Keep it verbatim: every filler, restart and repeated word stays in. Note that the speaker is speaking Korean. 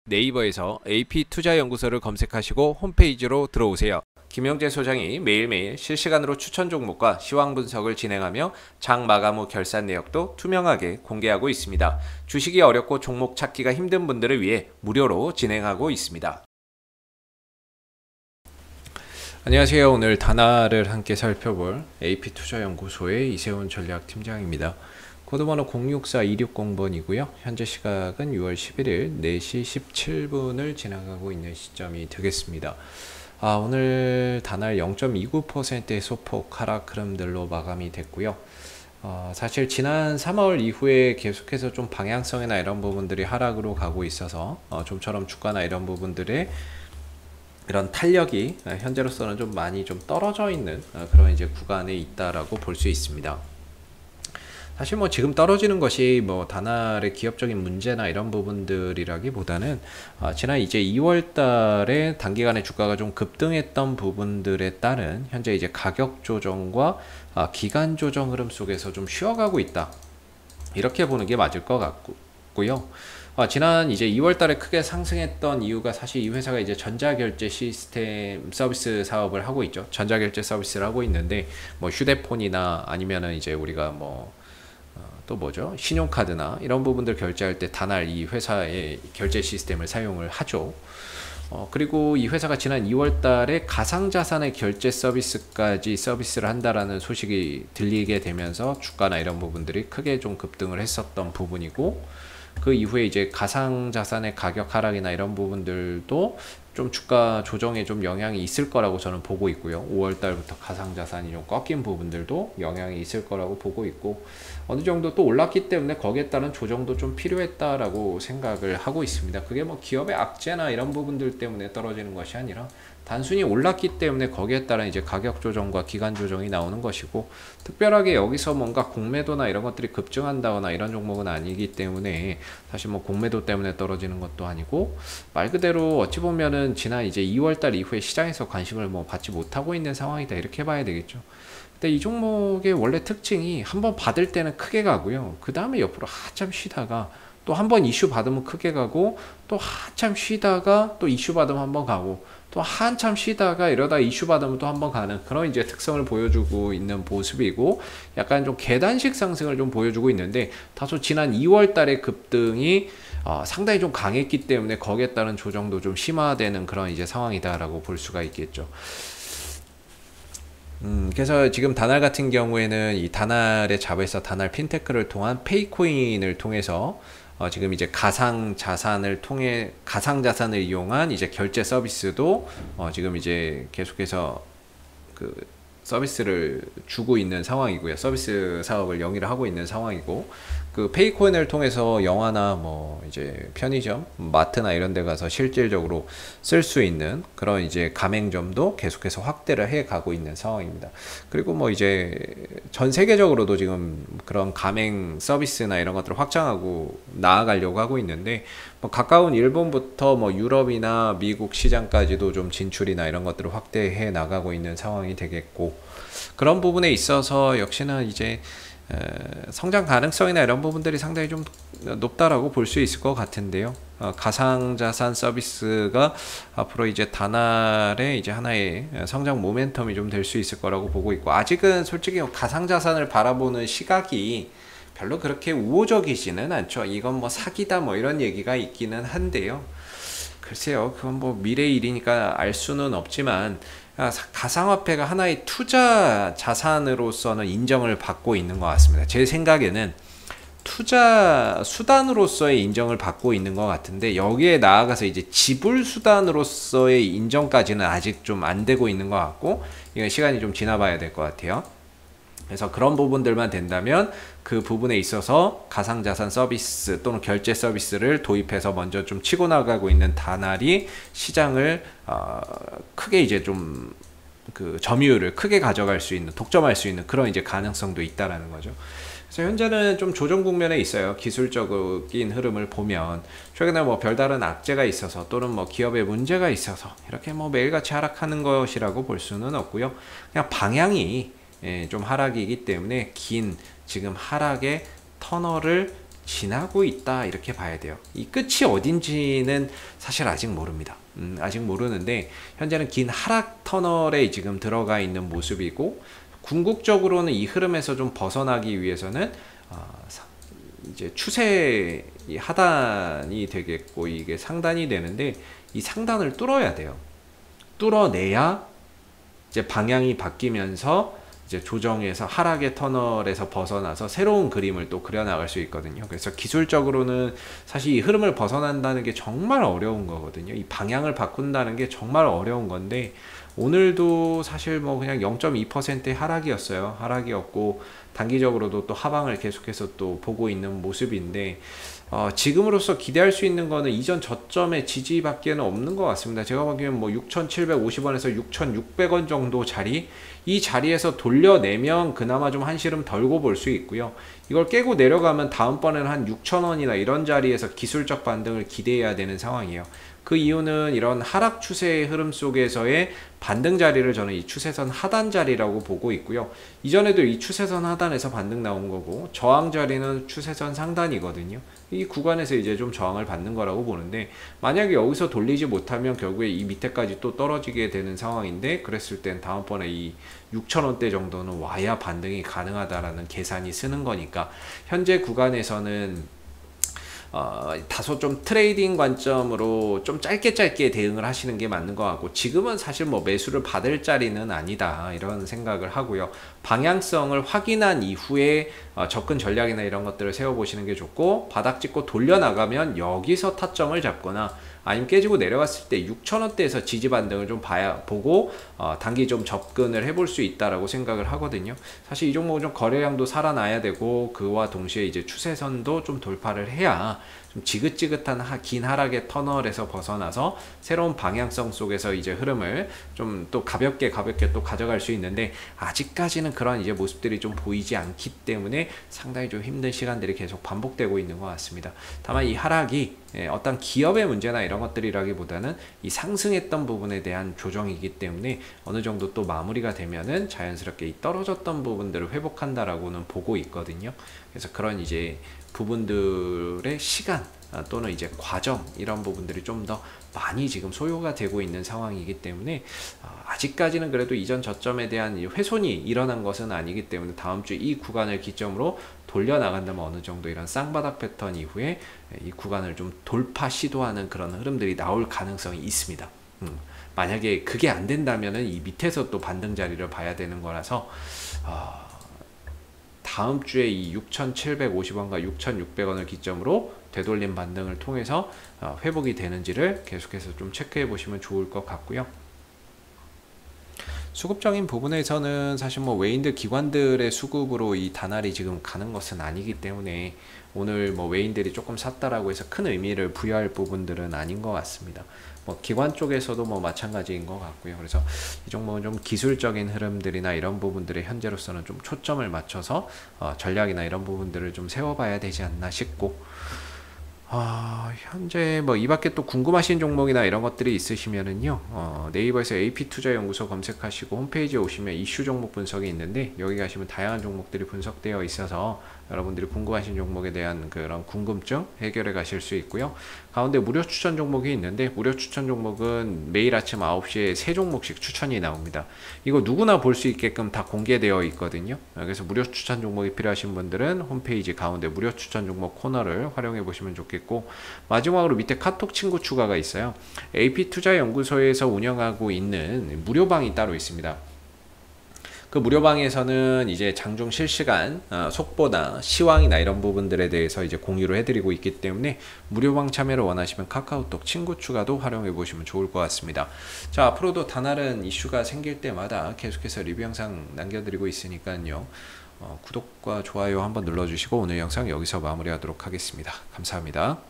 네이버에서 에이피투자연구소를 검색하시고 홈페이지로 들어오세요. 김영재 소장이 매일매일 실시간으로 추천 종목과 시황 분석을 진행하며 장 마감 후 결산 내역도 투명하게 공개하고 있습니다. 주식이 어렵고 종목 찾기가 힘든 분들을 위해 무료로 진행하고 있습니다. 안녕하세요. 오늘 다나를 함께 살펴볼 에이피투자연구소의 이세훈 전략팀장입니다. 코드번호 공육사 이육공 번이고요. 현재 시각은 유월 십일일 네 시 십칠 분을 지나가고 있는 시점이 되겠습니다. 아, 오늘 다날 영 점 이구 퍼센트의 소폭 하락 흐름들로 마감이 됐고요. 어, 사실 지난 삼월 이후에 계속해서 좀 방향성이나 이런 부분들이 하락으로 가고 있어서 어, 좀처럼 주가나 이런 부분들의 이런 탄력이 현재로서는 좀 많이 좀 떨어져 있는 그런 이제 구간에 있다라고 볼 수 있습니다. 사실 뭐 지금 떨어지는 것이 뭐 다날의 기업적인 문제나 이런 부분들이라기보다는 어, 지난 이제 이월 달에 단기간에 주가가 좀 급등했던 부분들에 따른 현재 이제 가격 조정과 어, 기간 조정 흐름 속에서 좀 쉬어가고 있다. 이렇게 보는 게 맞을 것 같고요. 어, 지난 이제 이월 달에 크게 상승했던 이유가 사실 이 회사가 이제 전자결제 시스템 서비스 사업을 하고 있죠. 전자결제 서비스를 하고 있는데 뭐 휴대폰이나 아니면은 이제 우리가 뭐 또 뭐죠? 신용카드나 이런 부분들 결제할 때 다날 이 회사의 결제 시스템을 사용을 하죠. 어, 그리고 이 회사가 지난 이월 달에 가상자산의 결제 서비스까지 서비스를 한다라는 소식이 들리게 되면서 주가나 이런 부분들이 크게 좀 급등을 했었던 부분이고, 그 이후에 이제 가상자산의 가격 하락이나 이런 부분들도 좀 주가 조정에 좀 영향이 있을 거라고 저는 보고 있고요. 오월 달부터 가상자산이 좀 꺾인 부분들도 영향이 있을 거라고 보고 있고, 어느 정도 또 올랐기 때문에 거기에 따른 조정도 좀 필요했다라고 생각을 하고 있습니다. 그게 뭐 기업의 악재나 이런 부분들 때문에 떨어지는 것이 아니라 단순히 올랐기 때문에 거기에 따른 이제 가격 조정과 기간 조정이 나오는 것이고, 특별하게 여기서 뭔가 공매도나 이런 것들이 급증한다거나 이런 종목은 아니기 때문에 사실 뭐 공매도 때문에 떨어지는 것도 아니고, 말 그대로 어찌 보면은 지난 이제 이월 달 이후에 시장에서 관심을 뭐 받지 못하고 있는 상황이다, 이렇게 봐야 되겠죠. 근데 이 종목의 원래 특징이 한번 받을 때는 크게 가고요. 그 다음에 옆으로 한참 쉬다가 또 한 번 이슈 받으면 크게 가고, 또 한참 쉬다가 또 이슈 받으면 한번 가고, 또 한참 쉬다가 이러다 이슈 받으면 또 한번 가는 그런 이제 특성을 보여주고 있는 모습이고, 약간 좀 계단식 상승을 좀 보여주고 있는데, 다소 지난 이월 달의 급등이 어, 상당히 좀 강했기 때문에 거기에 따른 조정도 좀 심화되는 그런 이제 상황이다라고 볼 수가 있겠죠. 음, 그래서 지금 다날 같은 경우에는 이 다날의 자회사 다날 핀테크를 통한 페이코인을 통해서 어, 지금 이제 가상 자산을 통해 가상 자산을 이용한 이제 결제 서비스도 어, 지금 이제 계속해서 그 서비스를 주고 있는 상황이고요. 서비스 사업을 영위를 하고 있는 상황이고, 그 페이코인을 통해서 영화나 뭐 이제 편의점, 마트나 이런 데 가서 실질적으로 쓸 수 있는 그런 이제 가맹점도 계속해서 확대를 해 가고 있는 상황입니다. 그리고 뭐 이제 전 세계적으로도 지금 그런 가맹 서비스나 이런 것들을 확장하고 나아가려고 하고 있는데, 뭐 가까운 일본부터 뭐 유럽이나 미국 시장까지도 좀 진출이나 이런 것들을 확대해 나가고 있는 상황이 되겠고, 그런 부분에 있어서 역시나 이제 성장 가능성이나 이런 부분들이 상당히 좀 높다라고 볼 수 있을 것 같은데요. 어, 가상자산 서비스가 앞으로 이제 다날의 이제 하나의 성장 모멘텀이 좀 될 수 있을 거라고 보고 있고, 아직은 솔직히 가상자산을 바라보는 시각이 별로 그렇게 우호적이지는 않죠. 이건 뭐 사기다 뭐 이런 얘기가 있기는 한데요. 글쎄요, 그건 뭐 미래의 일이니까 알 수는 없지만, 가상화폐가 하나의 투자 자산으로서는 인정을 받고 있는 것 같습니다. 제 생각에는 투자 수단으로서의 인정을 받고 있는 것 같은데, 여기에 나아가서 이제 지불 수단으로서의 인정까지는 아직 좀 안 되고 있는 것 같고, 이건 시간이 좀 지나봐야 될 것 같아요. 그래서 그런 부분들만 된다면 그 부분에 있어서 가상자산 서비스 또는 결제 서비스를 도입해서 먼저 좀 치고 나가고 있는 다날이 시장을 어, 크게 이제 좀 그 점유율을 크게 가져갈 수 있는, 독점할 수 있는 그런 이제 가능성도 있다라는 거죠. 그래서 현재는 좀 조정 국면에 있어요. 기술적인 흐름을 보면 최근에 뭐 별다른 악재가 있어서 또는 뭐 기업의 문제가 있어서 이렇게 뭐 매일같이 하락하는 것이라고 볼 수는 없고요. 그냥 방향이 예, 좀 하락이기 때문에 긴 지금 하락의 터널을 지나고 있다 이렇게 봐야 돼요. 이 끝이 어딘지는 사실 아직 모릅니다. 음, 아직 모르는데 현재는 긴 하락 터널에 지금 들어가 있는 모습이고, 궁극적으로는 이 흐름에서 좀 벗어나기 위해서는 어, 이제 추세 하단이 되겠고 이게 상단이 되는데, 이 상단을 뚫어야 돼요. 뚫어내야 이제 방향이 바뀌면서 이제 조정해서 하락의 터널에서 벗어나서 새로운 그림을 또 그려나갈 수 있거든요. 그래서 기술적으로는 사실 이 흐름을 벗어난다는 게 정말 어려운 거거든요. 이 방향을 바꾼다는 게 정말 어려운 건데, 오늘도 사실 뭐 그냥 영 점 이 퍼센트의 하락이었어요. 하락이었고 단기적으로도 또 하방을 계속해서 또 보고 있는 모습인데, 어, 지금으로서 기대할 수 있는 거는 이전 저점의 지지밖에는 없는 것 같습니다. 제가 보기엔 뭐 육천칠백오십 원에서 육천육백 원 정도 자리, 이 자리에서 돌려내면 그나마 좀 한시름 덜고 볼 수 있고요. 이걸 깨고 내려가면 다음번에는 한 육천 원이나 이런 자리에서 기술적 반등을 기대해야 되는 상황이에요. 그 이유는 이런 하락 추세의 흐름 속에서의 반등 자리를 저는 이 추세선 하단 자리라고 보고 있고요. 이전에도 이 추세선 하단에서 반등 나온 거고, 저항 자리는 추세선 상단이거든요. 이 구간에서 이제 좀 저항을 받는 거라고 보는데, 만약에 여기서 돌리지 못하면 결국에 이 밑에까지 또 떨어지게 되는 상황인데, 그랬을 땐 다음번에 이 육천 원대 정도는 와야 반등이 가능하다라는 계산이 쓰는 거니까, 현재 구간에서는 어, 다소 좀 트레이딩 관점으로 좀 짧게 짧게 대응을 하시는 게 맞는 것 같고, 지금은 사실 뭐 매수를 받을 자리는 아니다 이런 생각을 하고요. 방향성을 확인한 이후에 어, 접근 전략이나 이런 것들을 세워보시는 게 좋고, 바닥 찍고 돌려나가면 여기서 타점을 잡거나 아니면 깨지고 내려갔을 때 육천 원대에서 지지 반등을 좀 봐야 보고 어, 단기 좀 접근을 해볼 수 있다라고 생각을 하거든요. 사실 이 종목은 좀 거래량도 살아나야 되고, 그와 동시에 이제 추세선도 좀 돌파를 해야 좀 지긋지긋한 하, 긴 하락의 터널에서 벗어나서 새로운 방향성 속에서 이제 흐름을 좀 또 가볍게 가볍게 또 가져갈 수 있는데, 아직까지는 그런 이제 모습들이 좀 보이지 않기 때문에 상당히 좀 힘든 시간들이 계속 반복되고 있는 것 같습니다. 다만 이 하락이 어떤 기업의 문제나 이런 것들이라기보다는 이 상승했던 부분에 대한 조정이기 때문에 어느 정도 또 마무리가 되면은 자연스럽게 이 떨어졌던 부분들을 회복한다라고는 보고 있거든요. 그래서 그런 이제 부분들의 시간 또는 이제 과정, 이런 부분들이 좀 더 많이 지금 소요가 되고 있는 상황이기 때문에 아직까지는 그래도 이전 저점에 대한 훼손이 일어난 것은 아니기 때문에 다음 주 이 구간을 기점으로 돌려 나간다면 어느 정도 이런 쌍바닥 패턴 이후에 이 구간을 좀 돌파 시도하는 그런 흐름들이 나올 가능성이 있습니다. 음, 만약에 그게 안 된다면은 이 밑에서 또 반등 자리를 봐야 되는 거라서 어, 다음 주에 이 육천칠백오십 원과 육천육백 원을 기점으로 되돌림 반등을 통해서 회복이 되는지를 계속해서 좀 체크해 보시면 좋을 것 같고요. 수급적인 부분에서는 사실 뭐 외인들 기관들의 수급으로 이 단알이 지금 가는 것은 아니기 때문에 오늘 뭐 외인들이 조금 샀다라고 해서 큰 의미를 부여할 부분들은 아닌 것 같습니다. 뭐 기관 쪽에서도 뭐 마찬가지인 것 같고요. 그래서 이 종목은 좀 기술적인 흐름들이나 이런 부분들에 현재로서는 좀 초점을 맞춰서 어, 전략이나 이런 부분들을 좀 세워봐야 되지 않나 싶고, 아, 현재 뭐 이 밖에 또 궁금하신 종목이나 이런 것들이 있으시면은요, 어, 네이버에서 에이피투자연구소 검색하시고 홈페이지에 오시면 이슈 종목 분석이 있는데, 여기 가시면 다양한 종목들이 분석되어 있어서 여러분들이 궁금하신 종목에 대한 그런 궁금증 해결해 가실 수 있고요. 가운데 무료 추천 종목이 있는데, 무료 추천 종목은 매일 아침 아홉 시에 세 종목씩 추천이 나옵니다. 이거 누구나 볼 수 있게끔 다 공개되어 있거든요. 그래서 무료 추천 종목이 필요하신 분들은 홈페이지 가운데 무료 추천 종목 코너를 활용해 보시면 좋겠고, 마지막으로 밑에 카톡 친구 추가가 있어요. 에이피투자연구소에서 운영하고 있는 무료방이 따로 있습니다. 그 무료방에서는 이제 장중 실시간 어, 속보나 시황이나 이런 부분들에 대해서 이제 공유를 해드리고 있기 때문에 무료방 참여를 원하시면 카카오톡 친구 추가도 활용해 보시면 좋을 것 같습니다. 자, 앞으로도 다른 이슈가 생길 때마다 계속해서 리뷰 영상 남겨드리고 있으니까요. 어, 구독과 좋아요 한번 눌러주시고 오늘 영상 여기서 마무리하도록 하겠습니다. 감사합니다.